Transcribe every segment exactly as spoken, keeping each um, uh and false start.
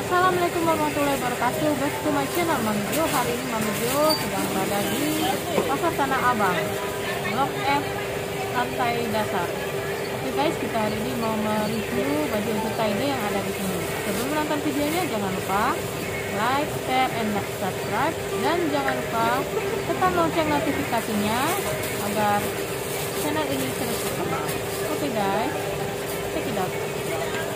Assalamualaikum warahmatullahi wabarakatuh. Back to my channel Mami Jo. Hari ini Mami Jo sedang berada di Pasar Tanah Abang, Blok F, lantai dasar. Oke guys, kita hari ini mau mereview baju untuk tie-dye yang ada di sini. Sebelum menonton videonya, jangan lupa like, share, and subscribe, dan jangan lupa tekan lonceng notifikasinya agar channel ini terus berkembang. Oke guys, check it out.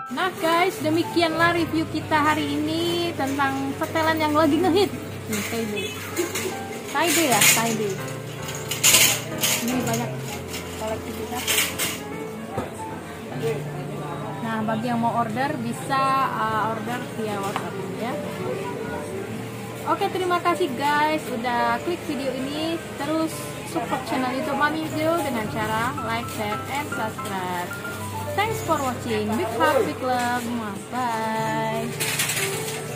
Nah guys, demikianlah review kita hari ini tentang setelan yang lagi ngehit. Nih, tie-dye. Tie-dye ya, tie-dye. Ini banyak koleksi kita. Nah, bagi yang mau order bisa uh, order via WhatsApp ya. Oke, terima kasih guys udah klik video ini. Terus support channel YouTube Mami Video dengan cara like, share, and subscribe. Thanks for watching. Big hug, big love. Bye.